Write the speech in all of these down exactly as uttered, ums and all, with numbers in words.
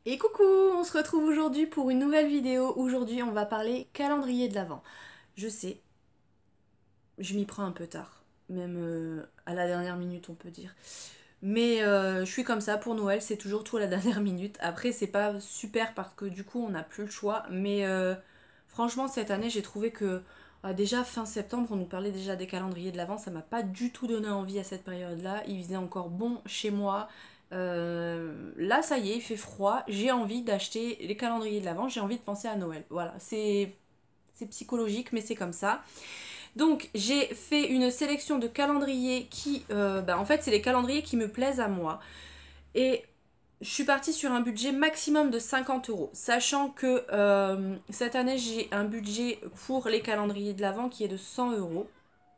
Et coucou, on se retrouve aujourd'hui pour une nouvelle vidéo. Aujourd'hui on va parler calendrier de l'Avent. Je sais, je m'y prends un peu tard, même euh, à la dernière minute on peut dire. Mais euh, je suis comme ça, pour Noël c'est toujours tout à la dernière minute. Après c'est pas super parce que du coup on n'a plus le choix. Mais euh, franchement cette année j'ai trouvé que ah, déjà fin septembre on nous parlait déjà des calendriers de l'Avent. Ça m'a pas du tout donné envie à cette période là. Il faisait encore bon chez moi. Euh, là ça y est, il fait froid, j'ai envie d'acheter les calendriers de l'Avent, j'ai envie de penser à Noël. Voilà, c'est c'est psychologique mais c'est comme ça. Donc j'ai fait une sélection de calendriers qui, euh, bah, en fait c'est les calendriers qui me plaisent à moi. Et je suis partie sur un budget maximum de cinquante euros, sachant que euh, cette année j'ai un budget pour les calendriers de l'Avent qui est de cent euros.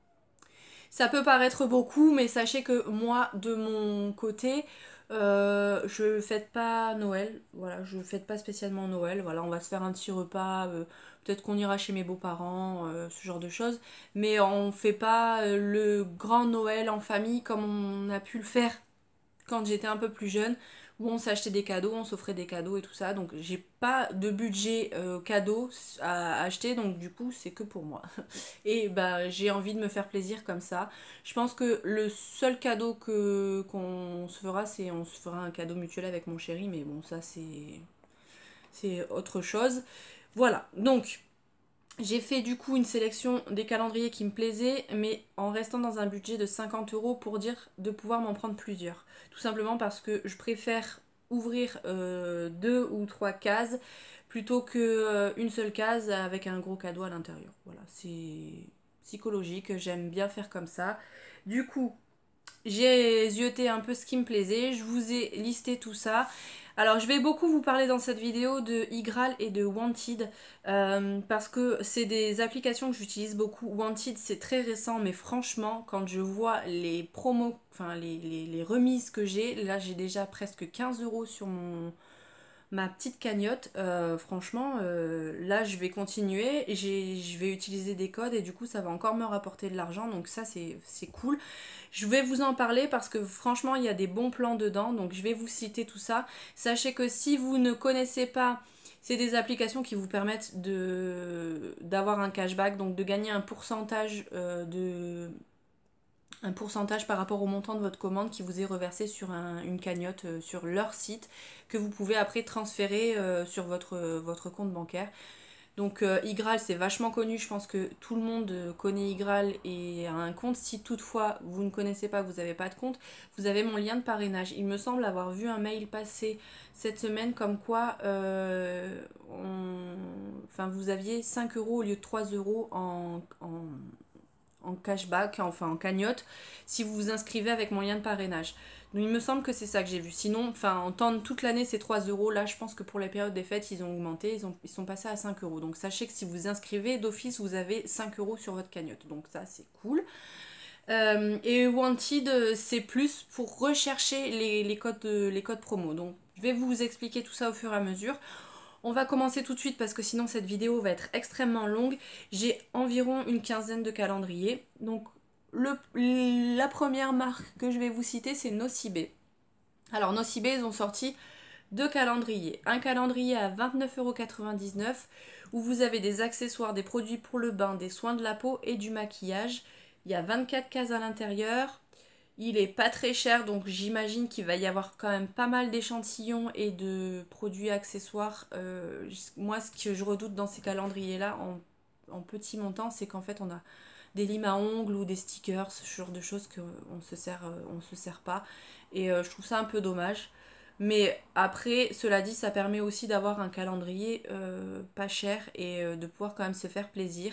Ça peut paraître beaucoup, mais sachez que moi, de mon côté, euh, je fête pas Noël. Voilà, je fête pas spécialement Noël. Voilà, on va se faire un petit repas. euh, Peut-être qu'on ira chez mes beaux-parents, euh, ce genre de choses. Mais on fait pas euh, le grand Noël en famille comme on a pu le faire quand j'étais un peu plus jeune, où on s'achetait des cadeaux, on s'offrait des cadeaux et tout ça. Donc j'ai pas de budget euh, cadeau à acheter, donc du coup c'est que pour moi. Et bah j'ai envie de me faire plaisir comme ça. Je pense que le seul cadeau que qu'on se fera, c'est on se fera un cadeau mutuel avec mon chéri, mais bon ça c'est c'est autre chose. Voilà, donc j'ai fait du coup une sélection des calendriers qui me plaisaient, mais en restant dans un budget de cinquante euros pour dire de pouvoir m'en prendre plusieurs. Tout simplement parce que je préfère ouvrir euh, deux ou trois cases plutôt que euh, une seule case avec un gros cadeau à l'intérieur. Voilà, c'est psychologique, j'aime bien faire comme ça. Du coup, j'ai zioté un peu ce qui me plaisait, je vous ai listé tout ça. Alors je vais beaucoup vous parler dans cette vidéo de iGraal et de Wanted euh, parce que c'est des applications que j'utilise beaucoup. Wanted c'est très récent mais franchement quand je vois les promos, enfin les, les, les remises que j'ai, là j'ai déjà presque quinze euros sur mon, ma petite cagnotte, euh, franchement, euh, là je vais continuer, j'ai- je vais utiliser des codes et du coup ça va encore me rapporter de l'argent, donc ça c'est c'est cool. Je vais vous en parler parce que franchement il y a des bons plans dedans, donc je vais vous citer tout ça. Sachez que si vous ne connaissez pas, c'est des applications qui vous permettent de d'avoir un cashback, donc de gagner un pourcentage euh, de un pourcentage par rapport au montant de votre commande qui vous est reversé sur un- une cagnotte euh, sur leur site que vous pouvez après transférer euh, sur votre, euh, votre compte bancaire. Donc euh, iGraal c'est vachement connu, je pense que tout le monde euh, connaît iGraal et a un compte. Si toutefois vous ne connaissez pas, vous n'avez pas de compte, vous avez mon lien de parrainage. Il me semble avoir vu un mail passer cette semaine comme quoi euh, on- enfin, vous aviez cinq euros au lieu de trois euros en, en en cashback, enfin en cagnotte, si vous vous inscrivez avec mon lien de parrainage. Donc il me semble que c'est ça que j'ai vu. Sinon, enfin en temps de toute l'année c'est trois euros. Là je pense que pour les périodes des fêtes ils ont augmenté, ils, ont, ils sont passés à cinq euros. Donc sachez que si vous vous inscrivez d'office vous avez cinq euros sur votre cagnotte. Donc ça c'est cool. Euh, et Wanted euh, c'est plus pour rechercher les, les codes, de- les codes promo. Donc je vais vous expliquer tout ça au fur et à mesure. On va commencer tout de suite parce que sinon cette vidéo va être extrêmement longue. J'ai environ une quinzaine de calendriers. Donc le, la première marque que je vais vous citer c'est Nocibé. Alors Nocibé ils ont sorti deux calendriers. Un calendrier à vingt-neuf euros quatre-vingt-dix-neuf où vous avez des accessoires, des produits pour le bain, des soins de la peau et du maquillage. Il y a vingt-quatre cases à l'intérieur. Il est pas très cher, donc j'imagine qu'il va y avoir quand même pas mal d'échantillons et de produits accessoires. Euh, moi, ce que je redoute dans ces calendriers-là, en, en petit montant, c'est qu'en fait, on a des limes à ongles ou des stickers, ce genre de choses qu'on se sert, euh, on se sert pas. Et euh, je trouve ça un peu dommage. Mais après, cela dit, ça permet aussi d'avoir un calendrier euh, pas cher et euh, de pouvoir quand même se faire plaisir.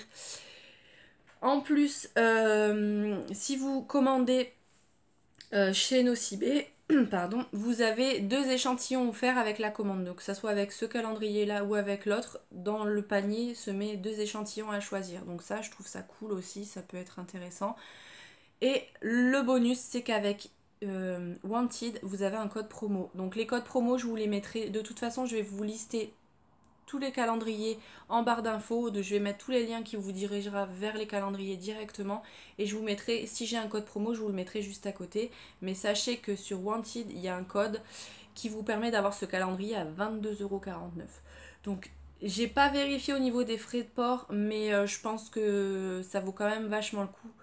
En plus, euh, si vous commandez euh, chez Nocibé, pardon, vous avez deux échantillons offerts avec la commande. Donc que ça soit avec ce calendrier-là ou avec l'autre, dans le panier se met deux échantillons à choisir. Donc ça, je trouve ça cool aussi, ça peut être intéressant. Et le bonus, c'est qu'avec euh, Wanted, vous avez un code promo. Donc les codes promo, je vous les mettrai. De toute façon, je vais vous lister tous les calendriers en barre d'infos. Je vais mettre tous les liens qui vous dirigera vers les calendriers directement. Et je vous mettrai, si j'ai un code promo, je vous le mettrai juste à côté. Mais sachez que sur Wanted, il y a un code qui vous permet d'avoir ce calendrier à vingt-deux euros quarante-neuf. Donc j'ai pas vérifié au niveau des frais de port, mais euh, je pense que ça vaut quand même vachement le coup.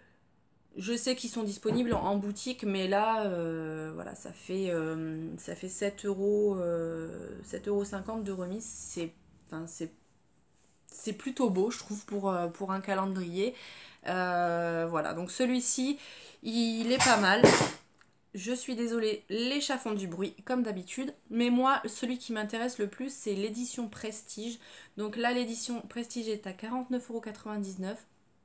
Je sais qu'ils sont disponibles en, en boutique, mais là, euh, voilà, ça fait, euh, ça fait sept euros, sept euros cinquante de remise. C'est, enfin, c'est, c'est plutôt beau, je trouve, pour, euh, pour un calendrier. Euh, voilà, donc celui-ci, il est pas mal. Je suis désolée, les chats font du bruit, comme d'habitude. Mais moi, celui qui m'intéresse le plus, c'est l'édition Prestige. Donc là, l'édition Prestige est à quarante-neuf euros quatre-vingt-dix-neuf.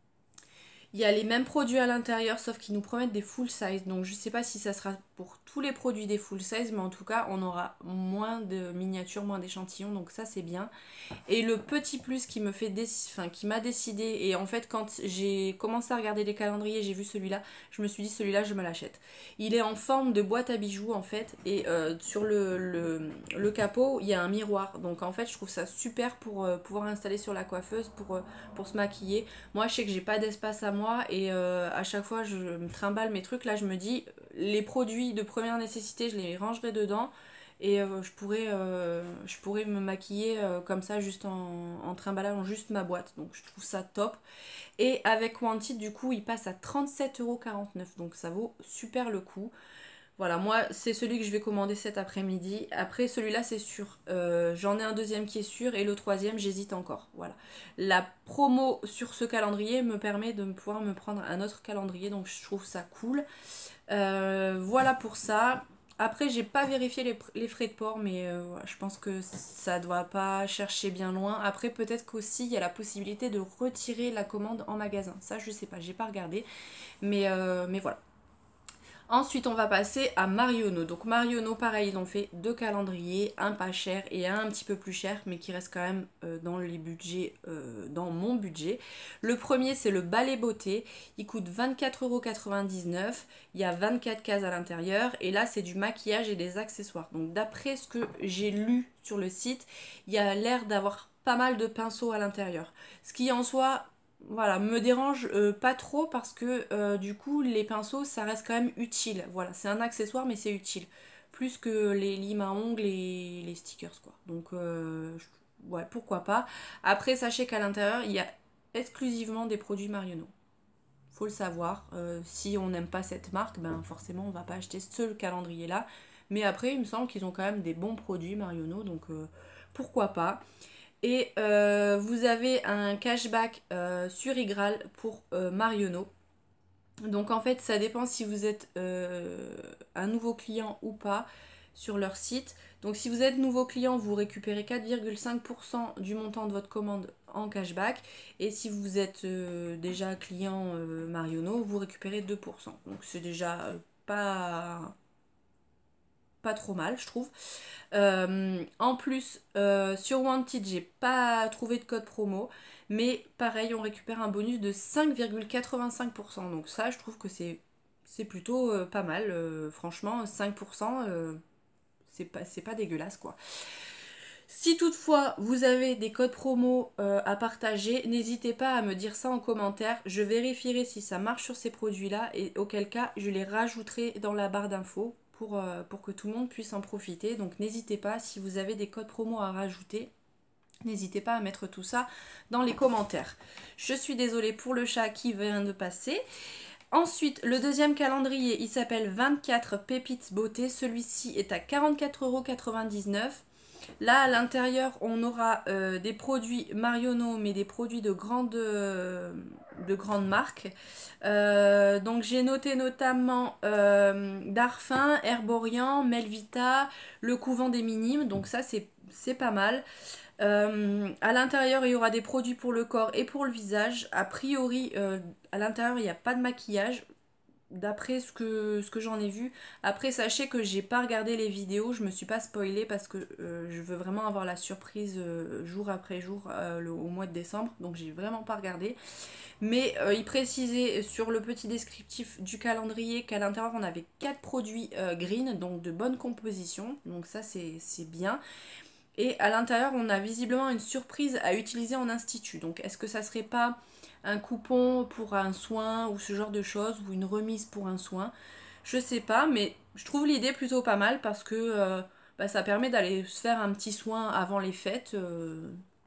Il y a les mêmes produits à l'intérieur, sauf qu'ils nous promettent des full size. Donc je sais pas si ça sera pour tous les produits des full size, mais en tout cas, on aura moins de miniatures, moins d'échantillons. Donc ça, c'est bien. Et le petit plus qui me fait déc- enfin, qui m'a décidé, et en fait quand j'ai commencé à regarder les calendriers, j'ai vu celui-là, je me suis dit celui-là je me l'achète. Il est en forme de boîte à bijoux en fait, et euh, sur le, le, le capot il y a un miroir, donc en fait je trouve ça super pour euh, pouvoir installer sur la coiffeuse pour, euh, pour se maquiller. Moi je sais que j'ai pas d'espace à moi, et euh, à chaque fois je me trimballe mes trucs, là je me dis les produits de première nécessité je les rangerai dedans. Et euh, je, pourrais, euh, je pourrais me maquiller euh, comme ça, juste en, en trimballant juste ma boîte. Donc je trouve ça top. Et avec Wanted, du coup, il passe à trente-sept euros quarante-neuf. Donc ça vaut super le coup. Voilà, moi, c'est celui que je vais commander cet après-midi. Après, celui-là, c'est sûr. Euh, J'en ai un deuxième qui est sûr. Et le troisième, j'hésite encore. Voilà. La promo sur ce calendrier me permet de pouvoir me prendre un autre calendrier. Donc je trouve ça cool. Euh, voilà pour ça. Après, j'ai pas vérifié les, les frais de port, mais euh, voilà, je pense que ça doit pas chercher bien loin. Après, peut-être qu'aussi il y a la possibilité de retirer la commande en magasin. Ça, je sais pas, j'ai pas regardé, mais, euh, mais voilà. Ensuite, on va passer à Marionneau. Donc Marionneau, pareil, ils ont fait deux calendriers, un pas cher et un un petit peu plus cher, mais qui reste quand même euh, dans les budgets, euh, dans mon budget. Le premier, c'est le balai beauté. Il coûte vingt-quatre euros quatre-vingt-dix-neuf. Il y a vingt-quatre cases à l'intérieur. Et là, c'est du maquillage et des accessoires. Donc d'après ce que j'ai lu sur le site, il y a l'air d'avoir pas mal de pinceaux à l'intérieur. Ce qui en soi, voilà, me dérange euh, pas trop parce que euh, du coup les pinceaux ça reste quand même utile. Voilà, c'est un accessoire mais c'est utile. Plus que les limes à ongles et les stickers quoi. Donc euh, je- ouais, pourquoi pas. Après sachez qu'à l'intérieur il y a exclusivement des produits Marionneau. Faut le savoir. Euh, si on n'aime pas cette marque, ben forcément on va pas acheter ce calendrier là. Mais après il me semble qu'ils ont quand même des bons produits Marionneau donc euh, pourquoi pas. Et euh, vous avez un cashback euh, sur Igral pour euh, Marionneau. Donc en fait, ça dépend si vous êtes euh, un nouveau client ou pas sur leur site. Donc si vous êtes nouveau client, vous récupérez quatre virgule cinq pour cent du montant de votre commande en cashback. Et si vous êtes euh, déjà client euh, Marionneau, vous récupérez deux pour cent. Donc c'est déjà euh, pas, pas trop mal, je trouve. Euh, en plus, euh, sur Wanted, j'ai pas trouvé de code promo, mais pareil, on récupère un bonus de cinq virgule quatre-vingt-cinq pour cent. Donc ça, je trouve que c'est c'est plutôt euh, pas mal. Euh, franchement, cinq pour cent, euh, c'est pas, c'est pas dégueulasse quoi. Si toutefois vous avez des codes promo euh, à partager, n'hésitez pas à me dire ça en commentaire. Je vérifierai si ça marche sur ces produits-là et auquel cas je les rajouterai dans la barre d'infos pour, euh, pour que tout le monde puisse en profiter. Donc n'hésitez pas, si vous avez des codes promo à rajouter, n'hésitez pas à mettre tout ça dans les commentaires. Je suis désolée pour le chat qui vient de passer. Ensuite, le deuxième calendrier, il s'appelle vingt-quatre pépites beauté. Celui-ci est à quarante-quatre euros quatre-vingt-dix-neuf. Là, à l'intérieur, on aura euh, des produits Marionneau, mais des produits de grandes, euh, de grandes marques. Euh, donc, j'ai noté notamment euh, Darphin, Herborian, Melvita, Le Couvent des Minimes. Donc ça, c'est c'est pas mal. Euh, à l'intérieur, il y aura des produits pour le corps et pour le visage. A priori, euh, à l'intérieur, il n'y a pas de maquillage d'après ce que, ce que j'en ai vu. Après, sachez que j'ai pas regardé les vidéos, je me suis pas spoilée parce que euh, je veux vraiment avoir la surprise euh, jour après jour euh, le, au mois de décembre, donc j'ai vraiment pas regardé. Mais euh, il précisait sur le petit descriptif du calendrier qu'à l'intérieur on avait quatre produits euh, green, donc de bonne composition, donc ça c'est bien. Et à l'intérieur, on a visiblement une surprise à utiliser en institut. Donc, est-ce que ça serait pas un coupon pour un soin ou ce genre de choses, ou une remise pour un soin? Je sais pas, mais je trouve l'idée plutôt pas mal parce que euh, bah, ça permet d'aller se faire un petit soin avant les fêtes, euh,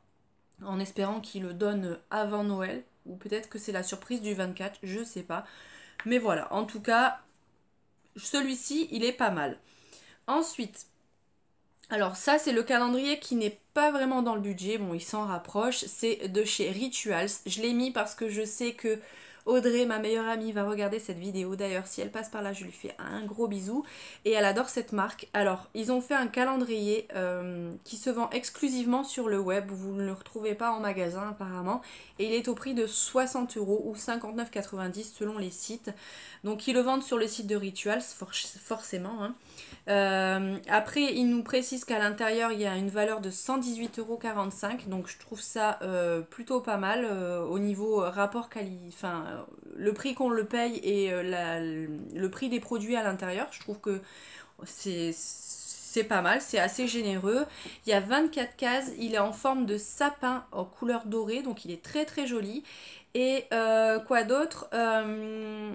en espérant qu'il le donne avant Noël, ou peut-être que c'est la surprise du vingt-quatre, je sais pas. Mais voilà, en tout cas, celui-ci, il est pas mal. Ensuite, alors ça c'est le calendrier qui n'est pas vraiment dans le budget, bon il s'en rapproche, c'est de chez Rituals. Je l'ai mis parce que je sais que Audrey, ma meilleure amie, va regarder cette vidéo. D'ailleurs, si elle passe par là, je lui fais un gros bisou. Et elle adore cette marque. Alors, ils ont fait un calendrier euh, qui se vend exclusivement sur le web. Vous ne le retrouvez pas en magasin apparemment. Et il est au prix de soixante euros ou cinquante-neuf quatre-vingt-dix selon les sites. Donc, ils le vendent sur le site de Rituals, for forcément. Hein. Euh, après, ils nous précisent qu'à l'intérieur, il y a une valeur de cent dix-huit euros quarante-cinq. Donc, je trouve ça euh, plutôt pas mal euh, au niveau rapport qualité. Enfin, le prix qu'on le paye et euh, la, le prix des produits à l'intérieur, je trouve que c'est c'est pas mal, c'est assez généreux. Il y a vingt-quatre cases, il est en forme de sapin en couleur dorée, donc il est très très joli. Et euh, quoi d'autre euh,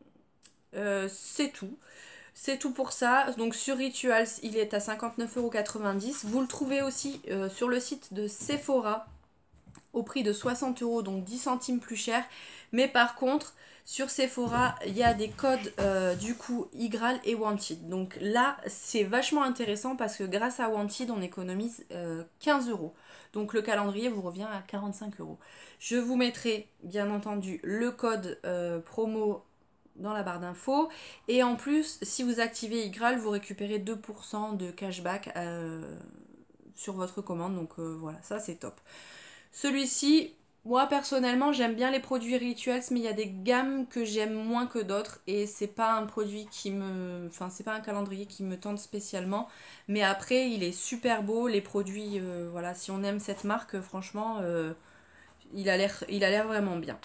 euh, C'est tout. C'est tout pour ça. Donc sur Rituals, il est à cinquante-neuf euros quatre-vingt-dix. Vous le trouvez aussi euh, sur le site de Sephora au prix de soixante euros, donc dix centimes plus cher. Mais par contre, sur Sephora, il y a des codes euh, du coup Igral et Wanted. Donc là, c'est vachement intéressant parce que grâce à Wanted, on économise euh, quinze euros. Donc le calendrier vous revient à quarante-cinq euros. Je vous mettrai bien entendu le code euh, promo dans la barre d'infos. Et en plus, si vous activez Igral, vous récupérez deux pour cent de cashback euh, sur votre commande. Donc euh, voilà, ça c'est top. Celui-ci, moi personnellement, j'aime bien les produits Rituals, mais il y a des gammes que j'aime moins que d'autres et c'est pas un produit qui me, enfin c'est pas un calendrier qui me tente spécialement. Mais après, il est super beau, les produits, euh, voilà, si on aime cette marque, franchement, euh, il a l'air, il a l'air vraiment bien.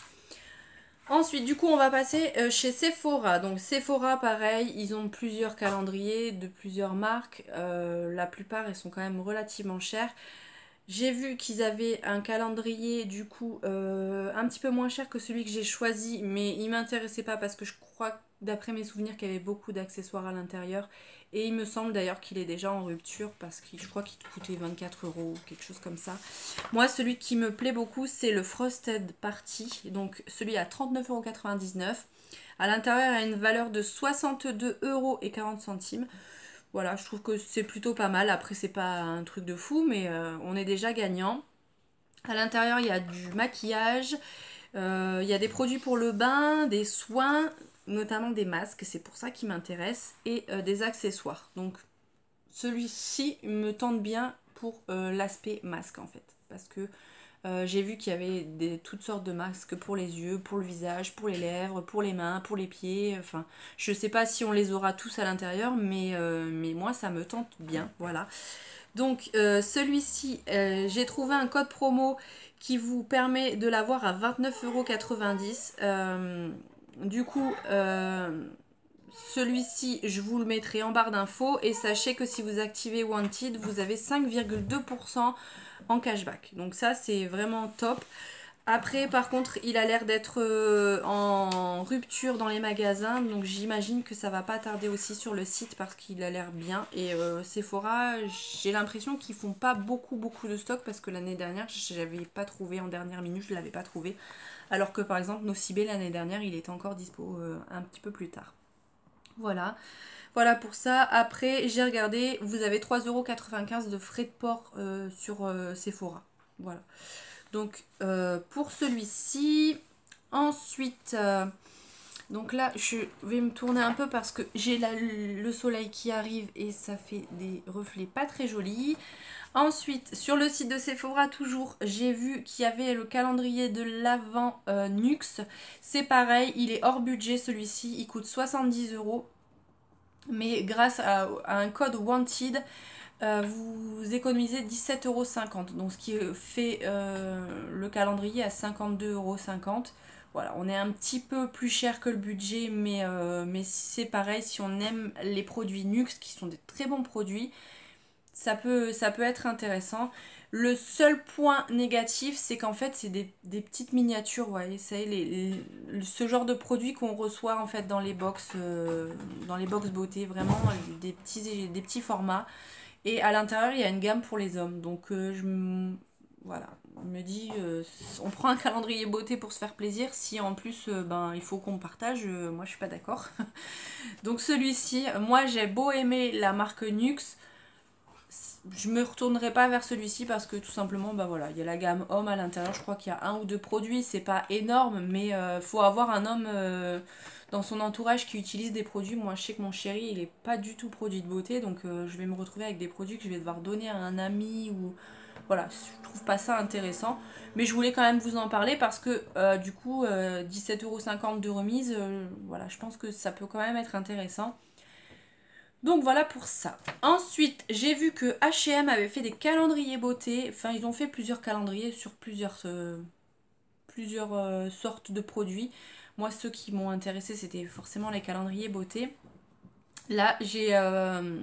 Ensuite, du coup, on va passer euh, chez Sephora. Donc Sephora, pareil, ils ont plusieurs calendriers de plusieurs marques. Euh, la plupart, ils sont quand même relativement chers. J'ai vu qu'ils avaient un calendrier du coup euh, un petit peu moins cher que celui que j'ai choisi, mais il m'intéressait pas parce que je crois, d'après mes souvenirs, qu'il y avait beaucoup d'accessoires à l'intérieur. Et il me semble d'ailleurs qu'il est déjà en rupture parce que je crois qu'il coûtait vingt-quatre euros ou quelque chose comme ça. Moi, celui qui me plaît beaucoup, c'est le Frosted Party, donc celui à trente-neuf euros quatre-vingt-dix-neuf. À l'intérieur, il a une valeur de soixante-deux euros quarante centimes. Voilà, je trouve que c'est plutôt pas mal. Après, c'est pas un truc de fou, mais euh, on est déjà gagnant. À l'intérieur, il y a du maquillage, euh, il y a des produits pour le bain, des soins, notamment des masques, c'est pour ça qu'il m'intéresse, et euh, des accessoires. Donc, celui-ci me tente bien pour euh, l'aspect masque en fait, parce que euh, j'ai vu qu'il y avait des, toutes sortes de masques pour les yeux, pour le visage, pour les lèvres, pour les mains, pour les pieds. Enfin, je sais pas si on les aura tous à l'intérieur, mais, euh, mais moi ça me tente bien. Voilà. Donc euh, celui-ci, euh, j'ai trouvé un code promo qui vous permet de l'avoir à vingt-neuf euros quatre-vingt-dix. Euh, du coup, euh, celui-ci, je vous le mettrai en barre d'infos. Et sachez que si vous activez Wanted, vous avez cinq virgule deux pour cent en cashback. Donc ça, c'est vraiment top. Après, par contre, il a l'air d'être euh, en rupture dans les magasins. Donc j'imagine que ça va pas tarder aussi sur le site parce qu'il a l'air bien. Et euh, Sephora, j'ai l'impression qu'ils font pas beaucoup beaucoup de stock parce que l'année dernière, je l'avais pas trouvé en dernière minute, je l'avais pas trouvé. Alors que par exemple, Nocibé l'année dernière, il était encore dispo euh, un petit peu plus tard. Voilà. Voilà pour ça. Après, j'ai regardé, vous avez trois euros quatre-vingt-quinze de frais de port euh, sur euh, Sephora. Voilà. Donc, euh, pour celui-ci. Ensuite, euh, donc là, je vais me tourner un peu parce que j'ai le soleil qui arrive et ça fait des reflets pas très jolis. Ensuite, sur le site de Sephora, toujours, j'ai vu qu'il y avait le calendrier de l'Avent euh, Nuxe. C'est pareil, il est hors budget celui-ci, il coûte soixante-dix euros. Mais grâce à, à un code Wanted, euh, vous économisez dix-sept euros cinquante. Donc ce qui fait euh, le calendrier à cinquante-deux euros cinquante. Voilà, on est un petit peu plus cher que le budget, mais, euh, mais c'est pareil, si on aime les produits Nuxe, qui sont des très bons produits, ça peut, ça peut être intéressant. Le seul point négatif, c'est qu'en fait, c'est des, des petites miniatures, vous voyez, c'est les, les- ce genre de produit qu'on reçoit en fait dans les box, euh, dans les box beauté, vraiment des petits, des petits formats. Et à l'intérieur, il y a une gamme pour les hommes. Donc, euh, je, m- voilà, on me dit, euh, on prend un calendrier beauté pour se faire plaisir. Si en plus, euh, ben, il faut qu'on partage, euh, moi, je suis pas d'accord. Donc, celui-ci, moi, j'ai beau aimer la marque Nux, je me retournerai pas vers celui-ci parce que tout simplement, bah voilà, il y a la gamme homme à l'intérieur. Je crois qu'il y a un ou deux produits, c'est pas énorme, mais euh, faut avoir un homme euh, dans son entourage qui utilise des produits. Moi, je sais que mon chéri, il est pas du tout produit de beauté, donc euh, je vais me retrouver avec des produits que je vais devoir donner à un ami ou voilà, je trouve pas ça intéressant. Mais je voulais quand même vous en parler parce que euh, du coup, euh, dix-sept euros cinquante de remise, euh, voilà, je pense que ça peut quand même être intéressant. Donc voilà pour ça. Ensuite, j'ai vu que H et M avait fait des calendriers beauté. Enfin, ils ont fait plusieurs calendriers sur plusieurs, euh, plusieurs euh, sortes de produits. Moi, ceux qui m'ont intéressé, c'était forcément les calendriers beauté. Là, j'ai euh,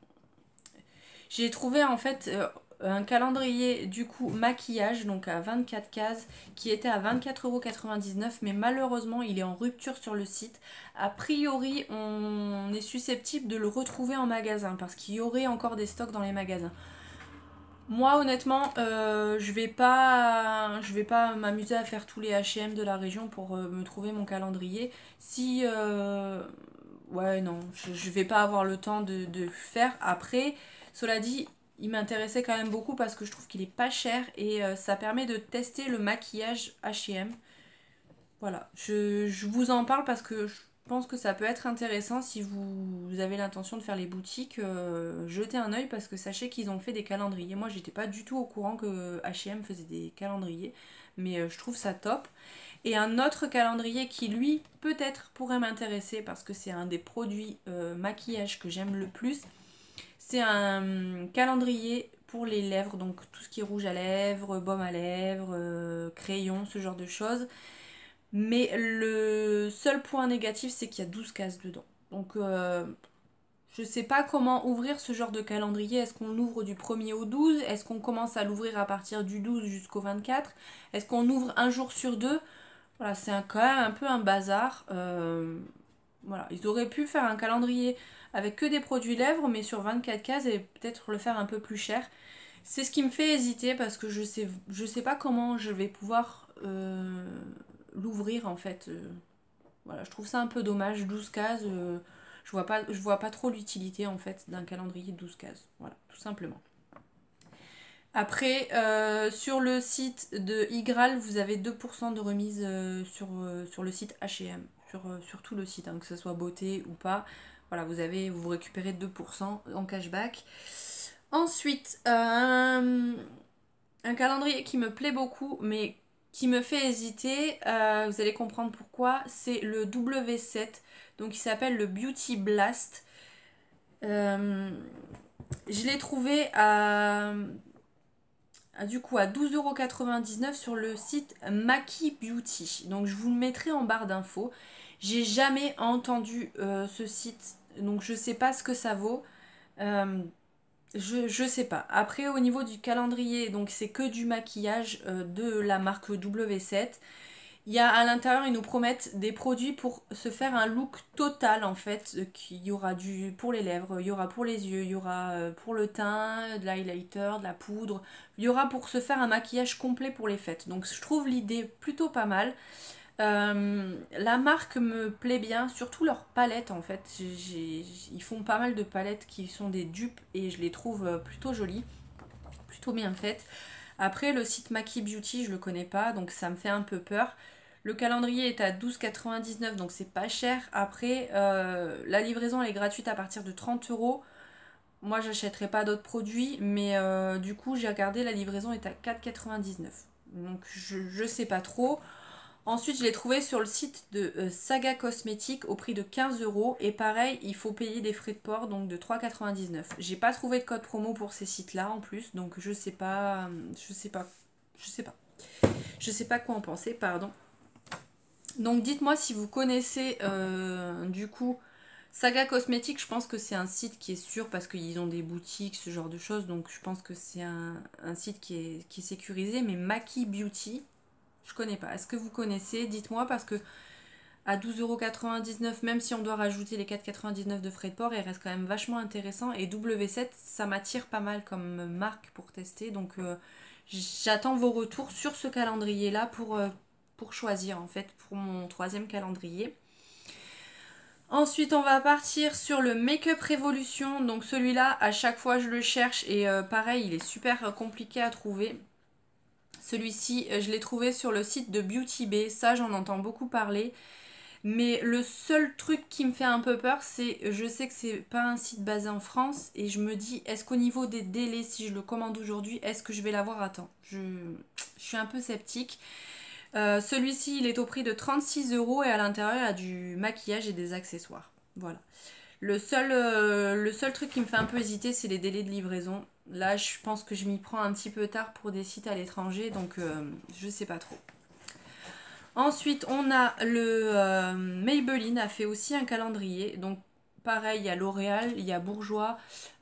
j'ai trouvé en fait euh, un calendrier du coup maquillage, donc à vingt-quatre cases, qui était à vingt-quatre euros quatre-vingt-dix-neuf, mais malheureusement il est en rupture sur le site. A priori, on est susceptible de le retrouver en magasin parce qu'il y aurait encore des stocks dans les magasins. Moi honnêtement, euh, je vais pas, je vais pas m'amuser à faire tous les H et M de la région pour euh, me trouver mon calendrier. Si, euh, ouais non, je, je vais pas avoir le temps de, de faire. Après, cela dit, il m'intéressait quand même beaucoup parce que je trouve qu'il est pas cher et euh, ça permet de tester le maquillage H et M. Voilà, je, je vous en parle parce que je pense que ça peut être intéressant si vous, vous avez l'intention de faire les boutiques, euh, jetez un œil parce que sachez qu'ils ont fait des calendriers. Moi, j'étais pas du tout au courant que H et M faisait des calendriers, mais euh, je trouve ça top. Et un autre calendrier qui, lui, peut-être pourrait m'intéresser parce que c'est un des produits euh, maquillage que j'aime le plus, c'est un calendrier pour les lèvres, donc tout ce qui est rouge à lèvres, baume à lèvres, euh, crayon, ce genre de choses. Mais le seul point négatif, c'est qu'il y a douze cases dedans. Donc, euh, je sais pas comment ouvrir ce genre de calendrier. Est-ce qu'on l'ouvre du premier au douze? Est-ce qu'on commence à l'ouvrir à partir du douze jusqu'au vingt-quatre? Est-ce qu'on ouvre un jour sur deux? Voilà, c'est un, quand même un peu un bazar. Euh, voilà, ils auraient pu faire un calendrier avec que des produits lèvres, mais sur vingt-quatre cases et peut-être le faire un peu plus cher. C'est ce qui me fait hésiter parce que je sais, je sais pas comment je vais pouvoir euh, l'ouvrir en fait. Euh, voilà, je trouve ça un peu dommage. douze cases, euh, je vois pas, je vois pas trop l'utilité en fait d'un calendrier de douze cases. Voilà, tout simplement. Après, euh, sur le site de Igral, vous avez deux pour cent de remise euh, sur, euh, sur le site H et M, sur, euh, sur tout le site, hein, que ce soit beauté ou pas. Voilà, vous avez, vous récupérez deux pour cent en cashback. Ensuite, euh, un calendrier qui me plaît beaucoup, mais qui me fait hésiter, euh, vous allez comprendre pourquoi, c'est le W sept, donc il s'appelle le Beauty Blast. Euh, je l'ai trouvé à, à, du coup à douze euros quatre-vingt-dix-neuf sur le site Maki Beauty. Donc je vous le mettrai en barre d'infos. J'ai jamais entendu euh, ce site, donc je sais pas ce que ça vaut. Euh, Je, je sais pas. Après, au niveau du calendrier, donc c'est que du maquillage euh, de la marque W sept. Il y a à l'intérieur, ils nous promettent des produits pour se faire un look total en fait. Euh, Il y aura du pour les lèvres, il y aura pour les yeux, il y aura euh, pour le teint, de l'highlighter, de la poudre. Il y aura pour se faire un maquillage complet pour les fêtes. Donc je trouve l'idée plutôt pas mal. Euh, la marque me plaît bien, surtout leurs palettes en fait. J'ai- j'ai- ils font pas mal de palettes qui sont des dupes et je les trouve euh, plutôt jolies, plutôt bien faites. Après, le site Maki Beauty, je le connais pas, donc ça me fait un peu peur. Le calendrier est à douze quatre-vingt-dix-neuf, donc c'est pas cher. Après, euh, la livraison elle est gratuite à partir de trente euros. Moi, j'achèterai pas d'autres produits, mais euh, du coup, j'ai regardé, la livraison est à quatre quatre-vingt-dix-neuf. Donc, je, je sais pas trop. Ensuite, je l'ai trouvé sur le site de euh, Saga Cosmétique au prix de quinze euros. Et pareil, il faut payer des frais de port, donc de trois quatre-vingt-dix-neuf. J'ai pas trouvé de code promo pour ces sites-là en plus, donc je sais pas. Je sais pas. Je sais pas. Je sais pas quoi en penser, pardon. Donc dites-moi si vous connaissez euh, du coup Saga Cosmétique, je pense que c'est un site qui est sûr parce qu'ils ont des boutiques, ce genre de choses, donc je pense que c'est un, un site qui est, qui est sécurisé. Mais Maki Beauty, je connais pas. Est-ce que vous connaissez? Dites-moi parce que à douze euros quatre-vingt-dix-neuf, même si on doit rajouter les quatre euros quatre-vingt-dix-neuf de frais de port, il reste quand même vachement intéressant. Et W sept, ça m'attire pas mal comme marque pour tester, donc euh, j'attends vos retours sur ce calendrier-là pour, euh, pour choisir en fait pour mon troisième calendrier. Ensuite, on va partir sur le Make-up Révolution. Donc celui-là, à chaque fois, je le cherche et euh, pareil, il est super compliqué à trouver. Celui-ci, je l'ai trouvé sur le site de Beauty Bay. Ça, j'en entends beaucoup parler. Mais le seul truc qui me fait un peu peur, c'est, je sais que c'est pas un site basé en France et je me dis, est-ce qu'au niveau des délais, si je le commande aujourd'hui, est-ce que je vais l'avoir à temps? je, je suis un peu sceptique. Euh, celui-ci, il est au prix de trente-six euros et à l'intérieur, il y a du maquillage et des accessoires. Voilà. Le seul, euh, le seul truc qui me fait un peu hésiter, c'est les délais de livraison. Là, je pense que je m'y prends un petit peu tard pour des sites à l'étranger, donc euh, je sais pas trop. Ensuite, on a le euh, Maybelline a fait aussi un calendrier. Donc, pareil, il y a L'Oréal, il y a Bourjois.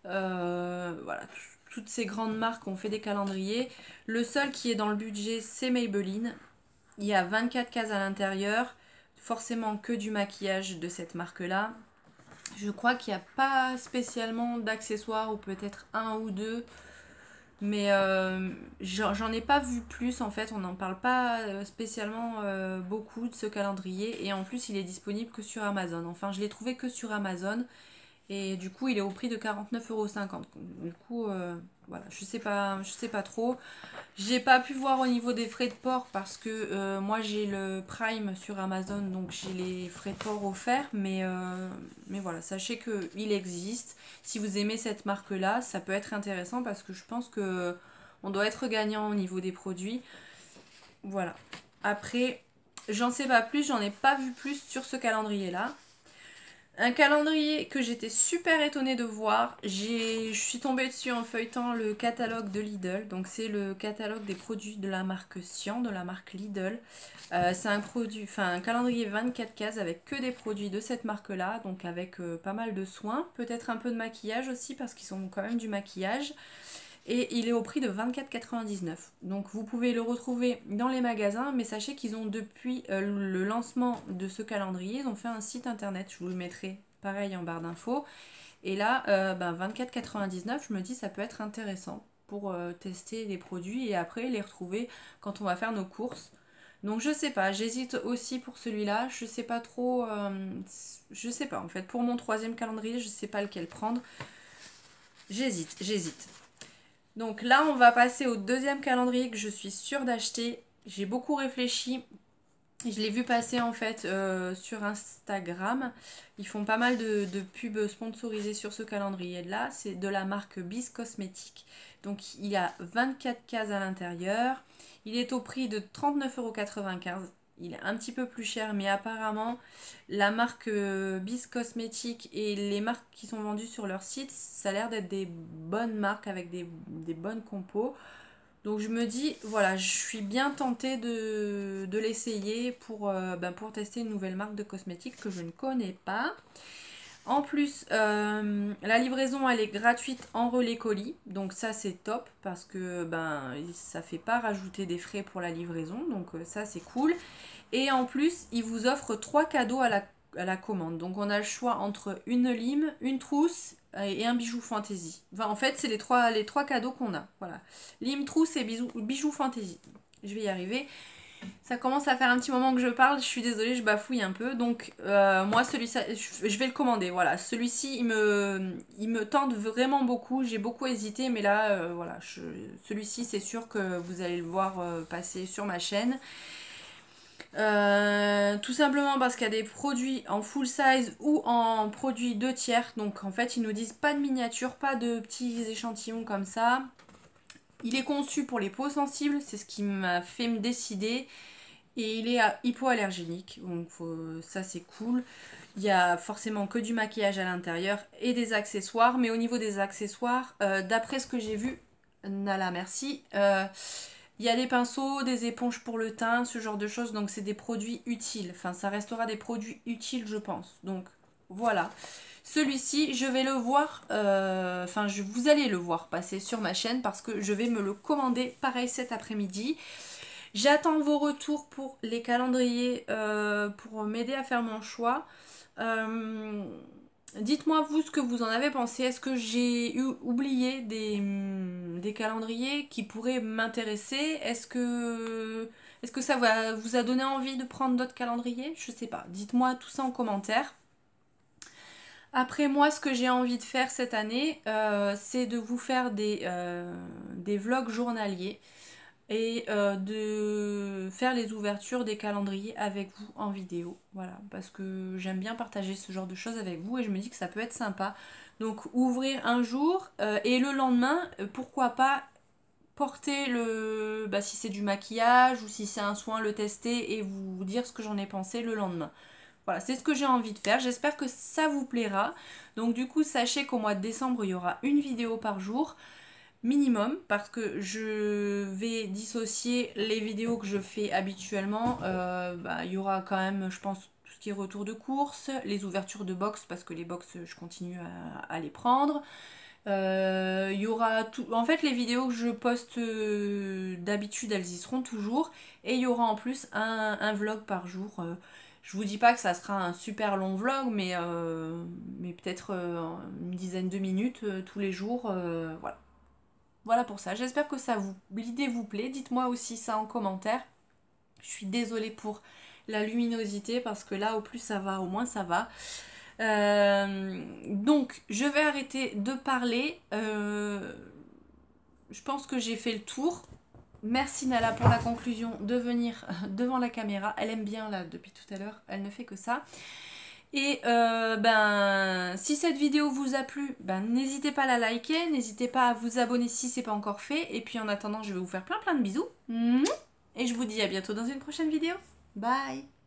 Euh, voilà, toutes ces grandes marques ont fait des calendriers. Le seul qui est dans le budget, c'est Maybelline. Il y a vingt-quatre cases à l'intérieur. Forcément que du maquillage de cette marque-là. Je crois qu'il n'y a pas spécialement d'accessoires ou peut-être un ou deux. Mais euh, j'en ai pas vu plus en fait, on n'en parle pas spécialement euh, beaucoup de ce calendrier et en plus il est disponible que sur Amazon. Enfin je l'ai trouvé que sur Amazon et du coup il est au prix de quarante-neuf euros cinquante. Du coup euh, voilà, je sais pas, je sais pas trop. J'ai pas pu voir au niveau des frais de port parce que euh, moi j'ai le Prime sur Amazon donc j'ai les frais de port offerts mais, euh, mais voilà, sachez qu'il existe. Si vous aimez cette marque là, ça peut être intéressant parce que je pense que on doit être gagnant au niveau des produits. Voilà. Après, j'en sais pas plus, j'en ai pas vu plus sur ce calendrier là. Un calendrier que j'étais super étonnée de voir. Je suis tombée dessus en feuilletant le catalogue de Lidl. Donc c'est le catalogue des produits de la marque Sian, de la marque Lidl. Euh, c'est un produit, enfin un calendrier vingt-quatre cases avec que des produits de cette marque-là. Donc avec euh, pas mal de soins. Peut-être un peu de maquillage aussi parce qu'ils sont quand même du maquillage. Et il est au prix de vingt-quatre euros quatre-vingt-dix-neuf. Donc vous pouvez le retrouver dans les magasins, mais sachez qu'ils ont depuis euh, le lancement de ce calendrier, ils ont fait un site internet, je vous le mettrai pareil en barre d'infos. Et là, euh, ben, vingt-quatre euros quatre-vingt-dix-neuf, je me dis ça peut être intéressant pour euh, tester les produits et après les retrouver quand on va faire nos courses. Donc je sais pas, j'hésite aussi pour celui-là, je sais pas trop, euh, je sais pas en fait. Pour mon troisième calendrier, je sais pas lequel prendre. J'hésite, j'hésite. Donc là, on va passer au deuxième calendrier que je suis sûre d'acheter. J'ai beaucoup réfléchi. Je l'ai vu passer en fait euh, sur Instagram. Ils font pas mal de, de pubs sponsorisées sur ce calendrier-là. C'est de la marque Bis Cosmétique. Donc il y a vingt-quatre cases à l'intérieur. Il est au prix de trente-neuf euros quatre-vingt-quinze. Il est un petit peu plus cher, mais apparemment, la marque euh, Bis Cosmétique et les marques qui sont vendues sur leur site, ça a l'air d'être des bonnes marques avec des, des bonnes compos. Donc je me dis, voilà, je suis bien tentée de, de l'essayer pour, euh, ben, pour tester une nouvelle marque de cosmétiques que je ne connais pas. En plus, euh, la livraison elle est gratuite en relais colis, donc ça c'est top parce que ben ça fait pas rajouter des frais pour la livraison, donc euh, ça c'est cool. Et en plus, ils vous offrent trois cadeaux à la, à la commande, donc on a le choix entre une lime, une trousse et un bijou fantaisie. Enfin, en fait, c'est les trois, les trois cadeaux qu'on a. Voilà, lime, trousse et bijou, bijou fantaisie. Je vais y arriver. Ça commence à faire un petit moment que je parle, je suis désolée, je bafouille un peu. Donc euh, moi celui-ci, je vais le commander, voilà. Celui-ci, il me, il me tente vraiment beaucoup, j'ai beaucoup hésité, mais là, euh, voilà, celui-ci c'est sûr que vous allez le voir euh, passer sur ma chaîne. Euh, tout simplement parce qu'il y a des produits en full size ou en produits deux tiers. Donc en fait, ils nous disent pas de miniature, pas de petits échantillons comme ça. Il est conçu pour les peaux sensibles, c'est ce qui m'a fait me décider. Et il est hypoallergénique, donc faut, ça c'est cool. Il y a forcément que du maquillage à l'intérieur et des accessoires. Mais au niveau des accessoires, euh, d'après ce que j'ai vu, Nala merci, euh, il y a des pinceaux, des éponges pour le teint, ce genre de choses. Donc c'est des produits utiles. Enfin ça restera des produits utiles je pense. Donc Voilà. Celui-ci, je vais le voir, euh, enfin je, vous allez le voir passer sur ma chaîne parce que je vais me le commander pareil cet après-midi. J'attends vos retours pour les calendriers euh, pour m'aider à faire mon choix. Euh, Dites-moi vous ce que vous en avez pensé. Est-ce que j'ai eu, oublié des, des calendriers qui pourraient m'intéresser? Est-ce que, est-ce que ça va, vous a donné envie de prendre d'autres calendriers? Je sais pas. Dites-moi tout ça en commentaire. Après moi, ce que j'ai envie de faire cette année, euh, c'est de vous faire des, euh, des vlogs journaliers et euh, de faire les ouvertures des calendriers avec vous en vidéo. Voilà, parce que j'aime bien partager ce genre de choses avec vous et je me dis que ça peut être sympa. Donc ouvrir un jour euh, et le lendemain, euh, pourquoi pas porter le... Bah, si c'est du maquillage ou si c'est un soin, le tester et vous dire ce que j'en ai pensé le lendemain. Voilà, c'est ce que j'ai envie de faire. J'espère que ça vous plaira. Donc du coup, sachez qu'au mois de décembre, il y aura une vidéo par jour minimum parce que je vais dissocier les vidéos que je fais habituellement. Euh, bah, il y aura quand même, je pense, tout ce qui est retour de course, les ouvertures de box parce que les box, je continue à, à les prendre. Euh, il y aura tout. En fait, les vidéos que je poste euh, d'habitude, elles y seront toujours. Et il y aura en plus un, un vlog par jour. Euh, je vous dis pas que ça sera un super long vlog, mais, euh, mais peut-être euh, une dizaine de minutes euh, tous les jours. Euh, voilà. Voilà pour ça. J'espère que ça vous, l'idée vous plaît. Dites-moi aussi ça en commentaire. Je suis désolée pour la luminosité parce que là, au plus ça va, au moins ça va. Euh, donc, je vais arrêter de parler. Euh, je pense que j'ai fait le tour. Merci Nala pour la conclusion de venir devant la caméra. Elle aime bien là depuis tout à l'heure. Elle ne fait que ça. Et euh, ben, si cette vidéo vous a plu, ben, n'hésitez pas à la liker. N'hésitez pas à vous abonner si ce n'est pas encore fait. Et puis en attendant, je vais vous faire plein plein de bisous. Et je vous dis à bientôt dans une prochaine vidéo. Bye!